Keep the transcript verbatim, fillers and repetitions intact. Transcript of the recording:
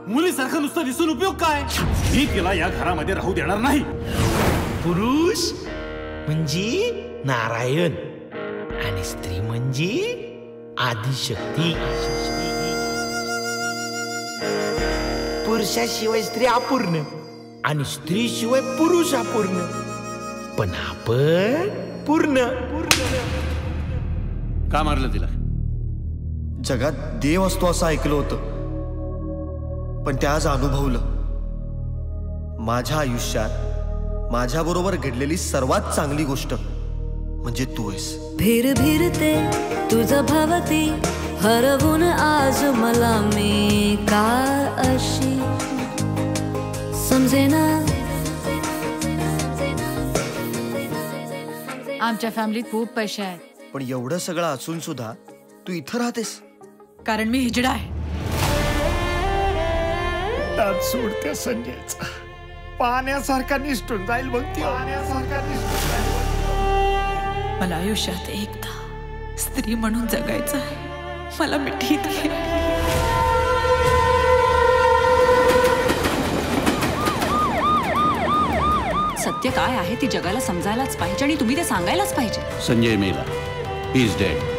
मुलीसारखं नुसतं दिसून उपयोग काय? मी तिला या घरामध्ये राहू देणार नाही. पुरुष म्हणजे नारायण आणि स्त्री म्हणजे आदिशक्ती. पुरुषाशिवाय स्त्री अपूर्ण आणि स्त्री शिवाय पुरुष अपूर्ण, पण आपण पूर्ण. का मारलं तिला? जगात देव असतो असं ऐकलं होतं, पण ते आज अनुभवलं. माझ्या आयुष्यात माझ्या बरोबर घडलेली सर्वात चांगली गोष्ट म्हणजे तू आहेस. फिर फिरते तुझं भवती हरवून आज मला मी का अशी समजेना. आमच्या फॅमिलीत खूप पैसे आहेत, पण एवढं सगळं असून सुद्धा तू इथं राहतेस कारण मी हिजडा आहे. दात सोडत्या संजयचा पाण्यासारखा निष्ठून जाईल बघ ती. पाण्यासारखा निष्ठून जाईल. मला आयुष्यात एकदा स्त्री म्हणून जगायचं आहे. मला मिठीत घे. सत्य काय आहे ते जगाला समजायलाच पाहिजे आणि तुम्ही ते सांगायलाच पाहिजे. संजय मेला. He is dead.